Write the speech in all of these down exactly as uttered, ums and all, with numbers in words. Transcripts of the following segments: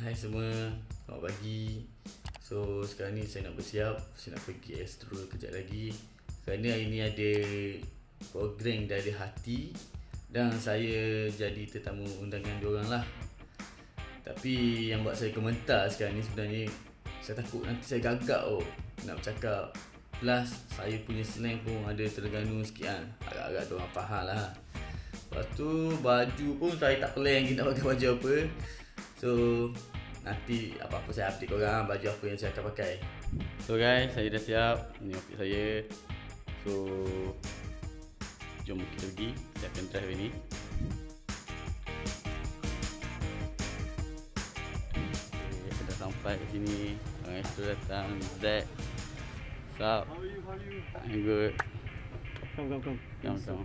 Hai semua, selamat pagi. So sekarang ni saya nak bersiap, saya nak pergi Astro kejap lagi. Kerana hari ni ada program dari hati dan saya jadi tetamu undangan diorang lah. Tapi yang buat saya komentar sekarang ni sebenarnya saya takut nanti saya gagap oh nak bercakap. Plus saya punya slang pun ada Terengganu sikit kan. Agak-agak diorang faham lah. Lepas tu baju pun saya tak plan lagi nak pakai baju apa. So nanti apa-apa saya update korang baju apa yang saya akan pakai. So guys, saya dah siap. Ini outfit saya. So jom kita pergi. Saya akan drive ini. Okay, saya dah sampai ke sini. Orang Astro datang. Zack. What's up? How are you? How are you? I'm good. Come, come, come. Come, come.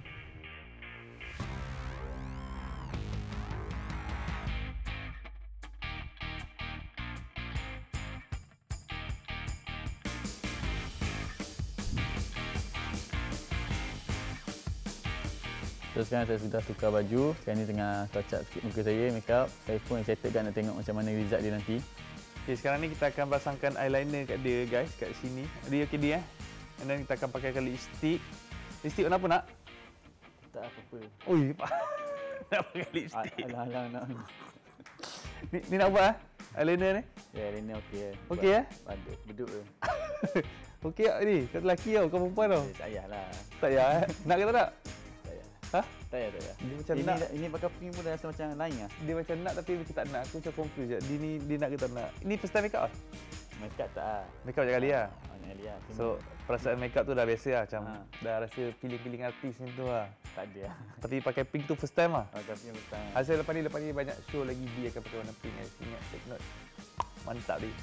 So sekarang saya sudah tukar baju. Sekarang ni tengah touch up sikit muka saya, make up. Saya pun excited kan nak tengok macam mana result dia nanti. Okay, sekarang ni kita akan pasangkan eyeliner kat dia guys, kat sini. Dia okey dia eh. And then kita akan pakaikan lipstick. Lipstick warna apa nak? Tak apa-apa. Oi, nak pakai lipstick. Alah-alah nak. Ni, ni nak buat eh? Eyeliner ni? Ya, eyeliner okey eh. Okey eh? Pandai, beduk ke? Okey tak ni? Kau lelaki tau, kau perempuan tau. Eh, tak payahlah. Tak payah eh? Nak ke tak nak? Tak payah. Ha? Tak payah, tak payah. Dia macam ini, nak. Ini pakai pink pun dah rasa macam lain lah. Dia macam nak tapi macam tak nak. Aku macam confused je. Dia ni dia nak ke tak nak? Ini first time make up ah? Make up tak lah. Make up je kali lah. Banyak kali lah. So, perasaan make up tu dah biasa lah. Macam Ha. dah rasa feeling-feeling artis macam tu lah. Tak ada lah. Tapi pakai pink tu first time lah. Pakai pink petang. Hasil lepas ni, lepas ni banyak show lagi dia akan pakai warna pink guys. Ingat, take note. Mantap dia.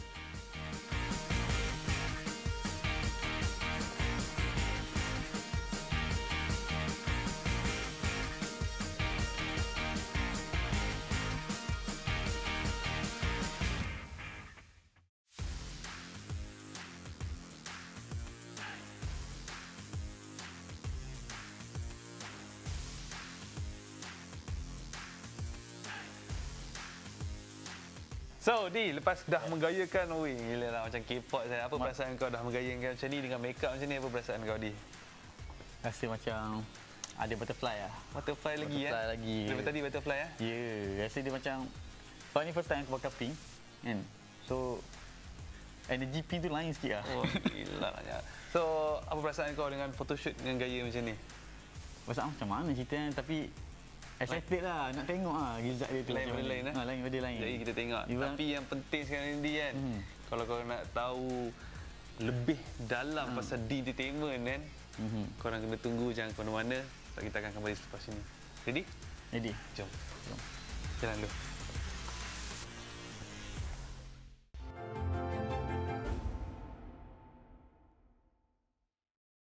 So, Di, lepas dah menggayakan, oi, gila lah macam K-pop saya. Apa perasaan kau dah menggayakan macam ni dengan make up macam ni? Apa perasaan kau, Di? Rasa macam ada butterfly lah. Butterfly lagi ya? Butterfly lagi. Daripada tadi butterfly ya? Ya, yeah, rasa dia macam sebab ni first time aku pakai pink kan. So energy pink tu lain sikit lah. Oh, gila lah. So, apa perasaan kau dengan photoshoot dengan gaya macam ni? Perasaan macam mana ceritanya tapi excited lah nak tengok lah result dia tu. Lain macam benda mana. lain eh? Ha, lain benda lain. Jadi kita tengok. Even, Tapi yang penting sekarang ni kan, Mhm. kalau kau nak tahu lebih dalam Hmm. pasal D Entertainment kan, Mhm. korang kena tunggu jangan ke mana-mana. Sebab kita akan kembali selepas ini. Ready? Jadi Jom. Jom. Jalan dulu.